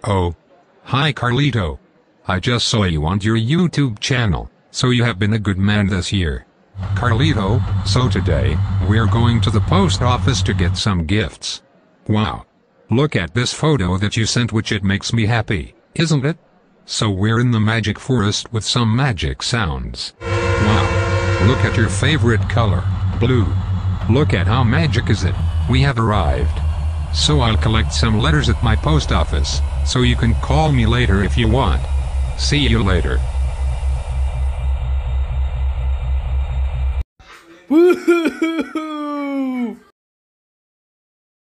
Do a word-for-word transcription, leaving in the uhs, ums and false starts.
Oh. Hi Carlito. I just saw you on your YouTube channel, so you have been a good man this year. Carlito, so today, we're going to the post office to get some gifts. Wow. Look at this photo that you sent, which it makes me happy, isn't it? So we're in the magic forest with some magic sounds. Wow. Look at your favorite color, blue. Look at how magic is it. We have arrived. So I'll collect some letters at my post office, so you can call me later if you want. See you later. Woohoo!